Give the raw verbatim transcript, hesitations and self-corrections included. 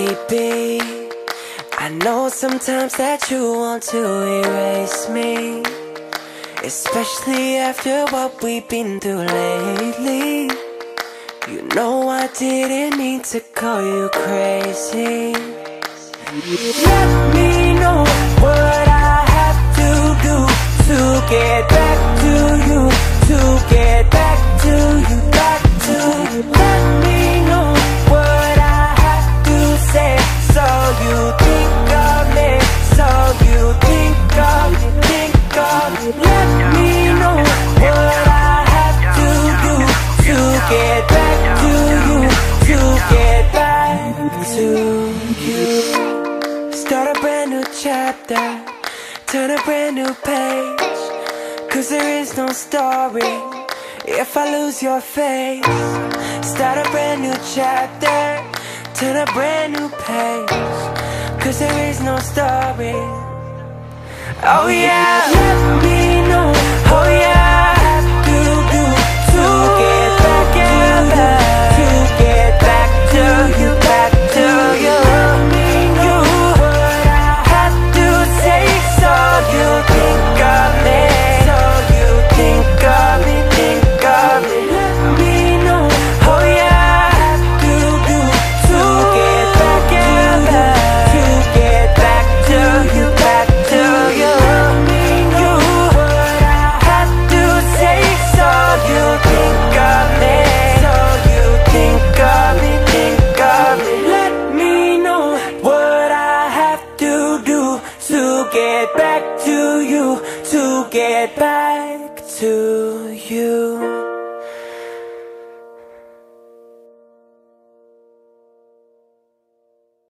be? I know sometimes that you want to erase me, especially after what we've been through lately. You know I didn't mean to call you crazy. Let me know what I have to do to get back to you, to get back to you, back to you. Let me know what I have to say, so you think of me, so you think of me, think of me. Let me know what I have to do to get back to you, to get back to you. Start a brand new chapter, turn a brand new page, 'cause there is no story if I lose your face. Start a brand new chapter, turn a brand new page, 'cause there is no story. Oh yeah, let me know, oh yeah, I have to do to get back together, to get back to you, back to you. Let me know what I have to say, so you think of me, so you think of me, think of me. Let me know, oh yeah, I have to do to get back together, to get back to you, back to you. Let me know what I have to say, so you think of me, so you think of me, think of me. Let me know what I have to do to get back to you, to get back to you.